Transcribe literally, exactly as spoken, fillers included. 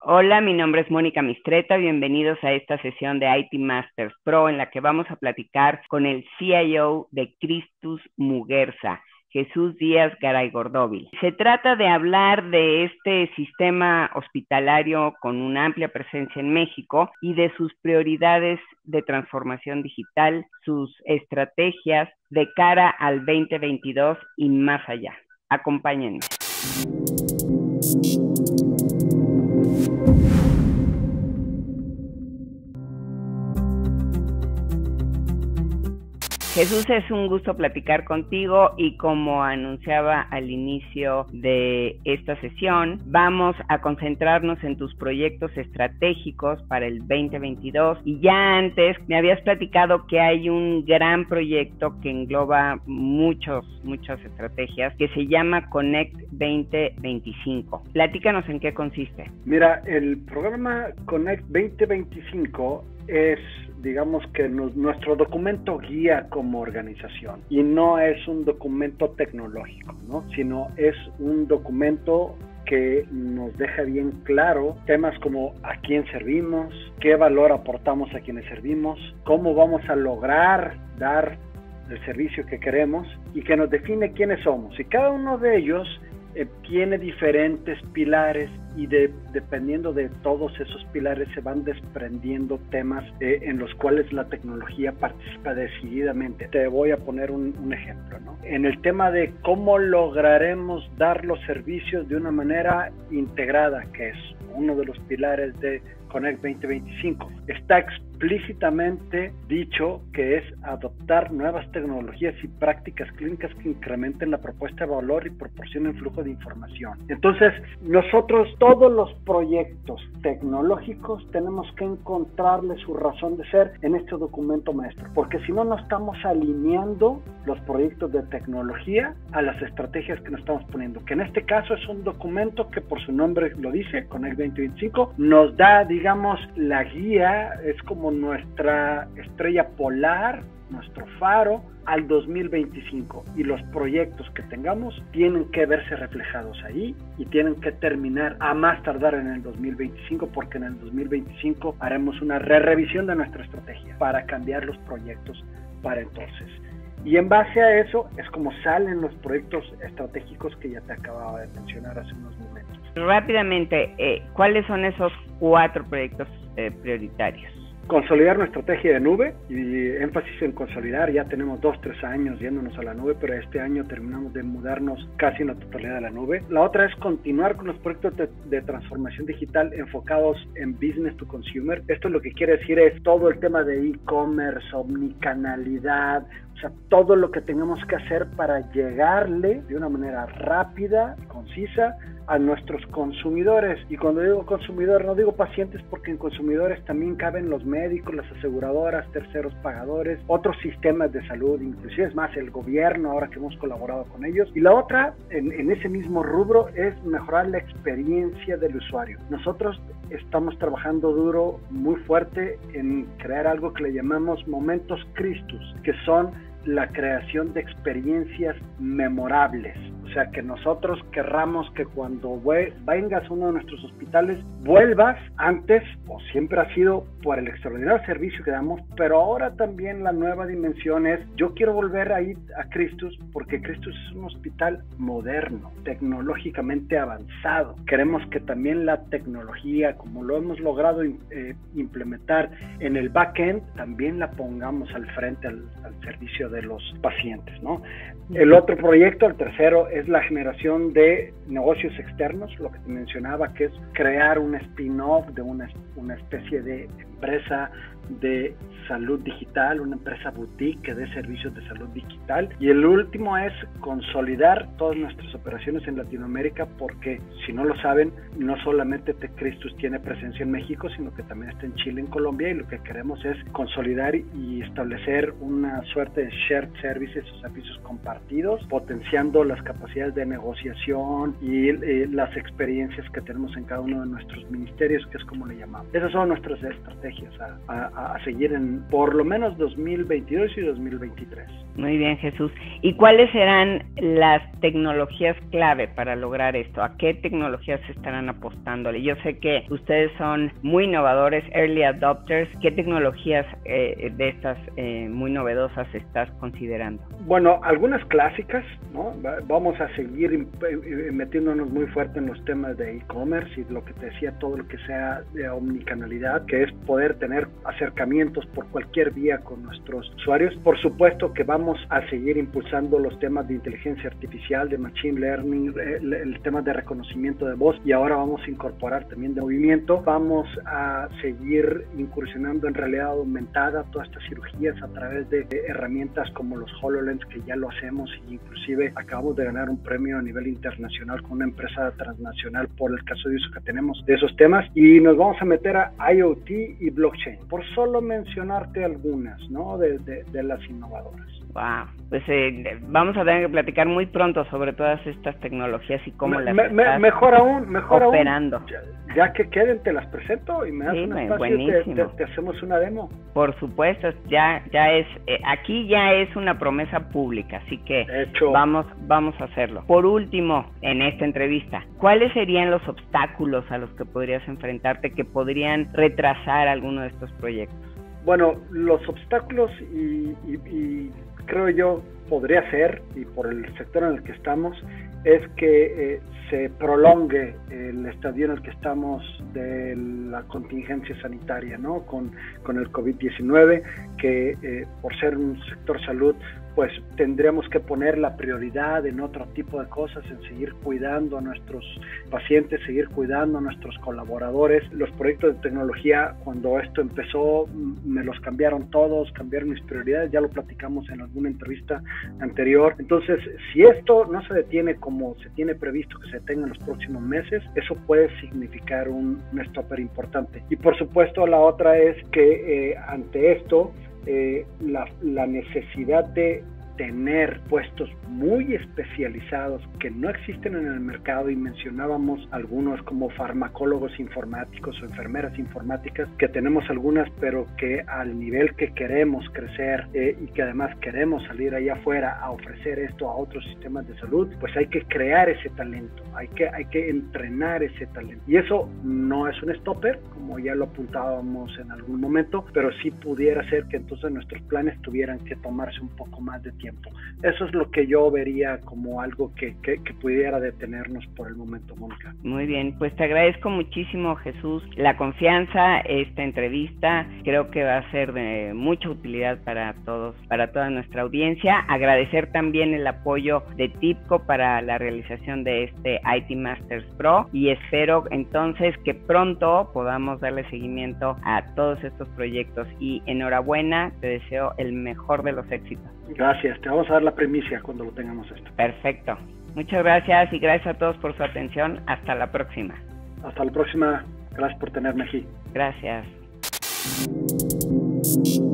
Hola, mi nombre es Mónica Mistreta. Bienvenidos a esta sesión de I T Masters Pro en la que vamos a platicar con el C I O de Christus Muguerza, Jesús Díaz Garay Gordóvil. Se trata de hablar de este sistema hospitalario con una amplia presencia en México y de sus prioridades de transformación digital, sus estrategias de cara al veinte veintidós y más allá. Acompáñenme. Jesús, es un gusto platicar contigo y como anunciaba al inicio de esta sesión, vamos a concentrarnos en tus proyectos estratégicos para el veinte veintidós y ya antes me habías platicado que hay un gran proyecto que engloba muchos, muchas estrategias que se llama Connect veinte veinticinco. Platícanos en qué consiste. Mira, el programa Connect veinte veinticinco es, digamos que nos, nuestro documento guía como organización, y no es un documento tecnológico, ¿no? Sino es un documento que nos deja bien claro temas como a quién servimos, qué valor aportamos a quienes servimos, cómo vamos a lograr dar el servicio que queremos y que nos define quiénes somos. Y cada uno de ellos eh, tiene diferentes pilares y de, dependiendo de todos esos pilares se van desprendiendo temas eh, en los cuales la tecnología participa decididamente. Te voy a poner un, un ejemplo, ¿no? En el tema de cómo lograremos dar los servicios de una manera integrada, que es uno de los pilares de Connect veinte veinticinco, está explícitamente dicho que es adoptar nuevas tecnologías y prácticas clínicas que incrementen la propuesta de valor y proporcionen flujo de información. Entonces, nosotros todos los proyectos tecnológicos tenemos que encontrarle su razón de ser en este documento maestro, porque si no, no estamos alineando los proyectos de tecnología a las estrategias que nos estamos poniendo, que en este caso es un documento que por su nombre lo dice, Connect veinte veinticinco, nos da, digamos, la guía, es como nuestra estrella polar, nuestro faro al dos mil veinticinco, y los proyectos que tengamos tienen que verse reflejados ahí y tienen que terminar a más tardar en el dos mil veinticinco, porque en el dos mil veinticinco haremos una re-revisión de nuestra estrategia para cambiar los proyectos para entonces. Y en base a eso es como salen los proyectos estratégicos que ya te acababa de mencionar hace unos momentos. Rápidamente, eh, ¿cuáles son esos cuatro proyectos eh, prioritarios? Consolidar nuestra estrategia de nube, y énfasis en consolidar. Ya tenemos dos, tres años yéndonos a la nube, pero este año terminamos de mudarnos casi en la totalidad a la nube. La otra es continuar con los proyectos de, de transformación digital enfocados en business to consumer. Esto lo que quiere decir es todo el tema de e-commerce, omnicanalidad, o sea, todo lo que tengamos que hacer para llegarle de una manera rápida, concisa, a nuestros consumidores. Y cuando digo consumidor, no digo pacientes, porque en consumidores también caben los médicos, las aseguradoras, terceros pagadores, otros sistemas de salud, inclusive es más el gobierno, ahora que hemos colaborado con ellos. Y la otra, en, en ese mismo rubro, es mejorar la experiencia del usuario. Nosotros estamos trabajando duro, muy fuerte, en crear algo que le llamamos momentos Christus, que son la creación de experiencias memorables. O sea, que nosotros querramos que cuando vengas a uno de nuestros hospitales, vuelvas antes, o siempre ha sido por el extraordinario servicio que damos, pero ahora también la nueva dimensión es, yo quiero volver a ir a Christus, porque Christus es un hospital moderno, tecnológicamente avanzado. Queremos que también la tecnología, como lo hemos logrado eh, implementar en el backend, también la pongamos al frente al, al servicio de los pacientes, ¿no? El otro proyecto, el tercero, es la generación de negocios externos, lo que te mencionaba, que es crear un spin-off de una, una especie de empresa de salud digital, una empresa boutique que dé servicios de salud digital. Y el último es consolidar todas nuestras operaciones en Latinoamérica, porque si no lo saben, no solamente Christus tiene presencia en México, sino que también está en Chile, en Colombia, y lo que queremos es consolidar y establecer una suerte de shared services o servicios compartidos, potenciando las capacidades de negociación y eh, las experiencias que tenemos en cada uno de nuestros ministerios, que es como le llamamos. Esas son nuestras estrategias a, a, a seguir en por lo menos dos mil veintidós y dos mil veintitrés. Muy bien, Jesús. ¿Y cuáles serán las tecnologías clave para lograr esto? ¿A qué tecnologías se estarán apostándole? Yo sé que ustedes son muy innovadores, early adopters. ¿Qué tecnologías eh, de estas eh, muy novedosas estás considerando? Bueno, algunas clásicas, ¿no? Vamos a seguir metiéndonos muy fuerte en los temas de e-commerce y lo que te decía, todo lo que sea de omnicanalidad, que es poder tener acercamientos por cualquier vía con nuestros usuarios. Por supuesto que vamos a seguir impulsando los temas de inteligencia artificial, de machine learning, el, el tema de reconocimiento de voz, y ahora vamos a incorporar también de movimiento. Vamos a seguir incursionando en realidad aumentada, todas estas cirugías a través de, de herramientas como los HoloLens, que ya lo hacemos, y inclusive acabamos de ganar un premio a nivel internacional con una empresa transnacional por el caso de uso que tenemos de esos temas, y nos vamos a meter a IoT y blockchain, por solo mencionarte algunas, ¿no? de, de, de las innovadoras. Wow, pues eh, vamos a tener que platicar muy pronto sobre todas estas tecnologías y cómo me, las me, estás mejor aún, mejor operando. Aún, ya, ya que queden, te las presento y me das sí, un espacio y te, te, te hacemos una demo. Por supuesto, ya ya es eh, aquí ya es una promesa pública, así que Hecho. vamos vamos a hacerlo. Por último, en esta entrevista, ¿cuáles serían los obstáculos a los que podrías enfrentarte que podrían retrasar alguno de estos proyectos? Bueno, los obstáculos y, y, y creo yo podría ser, y por el sector en el que estamos, es que eh, se prolongue el estadio en el que estamos de la contingencia sanitaria, ¿no? Con, con el COVID diecinueve, que eh, por ser un sector salud, pues tendremos que poner la prioridad en otro tipo de cosas, en seguir cuidando a nuestros pacientes, seguir cuidando a nuestros colaboradores. Los proyectos de tecnología, cuando esto empezó, me los cambiaron todos, cambiaron mis prioridades, ya lo platicamos en alguna entrevista anterior. Entonces, si esto no se detiene como se tiene previsto que se detenga en los próximos meses, eso puede significar un, un stopper importante. Y por supuesto, la otra es que eh, ante esto, Eh, la, la necesidad de tener puestos muy especializados que no existen en el mercado, y mencionábamos algunos como farmacólogos informáticos o enfermeras informáticas, que tenemos algunas, pero que al nivel que queremos crecer eh, y que además queremos salir allá afuera a ofrecer esto a otros sistemas de salud, pues hay que crear ese talento, hay que, hay que entrenar ese talento, y eso no es un stopper, como ya lo apuntábamos en algún momento, pero sí pudiera ser que entonces nuestros planes tuvieran que tomarse un poco más de tiempo. Eso es lo que yo vería como algo que, que, que pudiera detenernos por el momento, Mónica. Muy bien, pues te agradezco muchísimo, Jesús, la confianza, esta entrevista. Creo que va a ser de mucha utilidad para todos, para toda nuestra audiencia. Agradecer también el apoyo de TIBCO para la realización de este I T Masters Pro, y espero entonces que pronto podamos darle seguimiento a todos estos proyectos, y enhorabuena, te deseo el mejor de los éxitos. Gracias, te vamos a dar la primicia cuando lo tengamos esto. Perfecto. Muchas gracias, y gracias a todos por su atención. Hasta la próxima. Hasta la próxima. Gracias por tenerme aquí. Gracias.